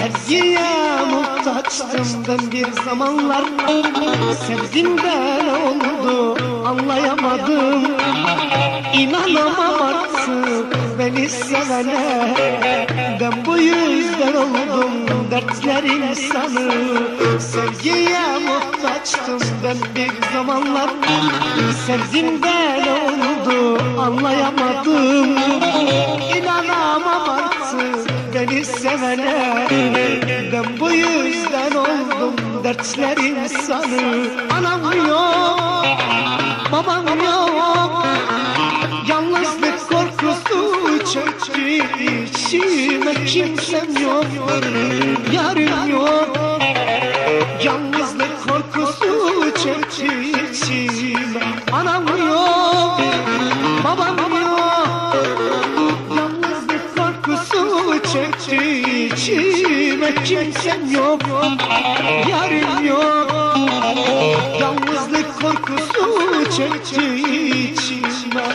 Sevgiye muhtaçtım ben bir zamanlar. Sevdim de ne oldu anlayamadım. İnanamam artık beni sevene. Ben bu yüzden oldum dertler insanı. Sevgiye muhtaçtım ben bir zamanlar. Sevdim de ne oldu anlayamadım. İnanamam artık beni sevene. Ben bu yüzden oldum dertler insanı. Anam yok, babam yok, yalnızlık korkusu çöktü içime. Kimsem yok, yarım yok, yalnızlık korkusu çöktü içime. Anam yok, babam yok, yalnızlık korkusu çöktü içime. Kimsem yok, yarım yok, yalnızlık korkusu çöktü içime.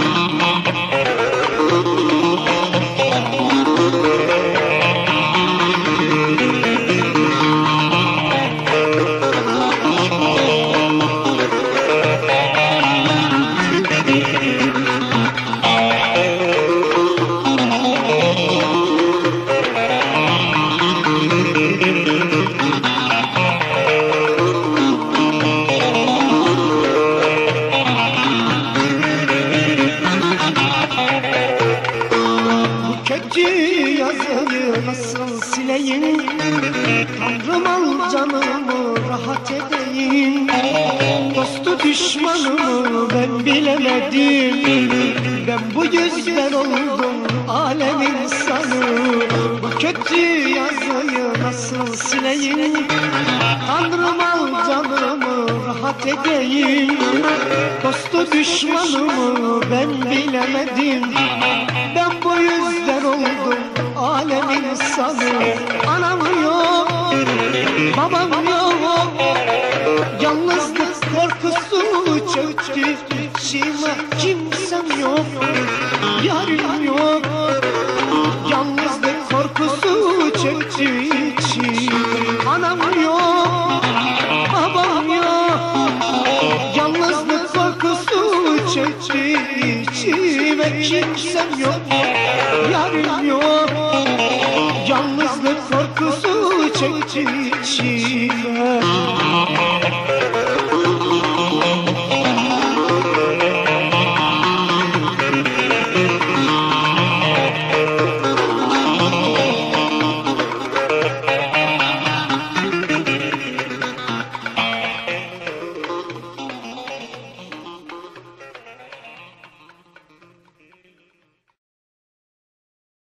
Yazıyı nasıl sileyim? Tanrım al canımı rahat edeyim. Dostu düşmanımı ben bilemedim. Ben bu yüzden oldum alem insanı. Bu kötü yazıyı nasıl sileyim? Tanrım al canımı rahat edeyim. Dostu düşmanımı ben bilemedim. Ben bu yüzden oldum alem insanı. Anam yok, babam yok, yalnızlık korkusu çöktü içime. Kimsem yok, yarım yok, yalnızlık korkusu çöktü içime. Anam yok, babam yok, yalnızlık korkusu çöktü içime. Kimsem yok, yarım yok, yalnızlık korkusu çöktü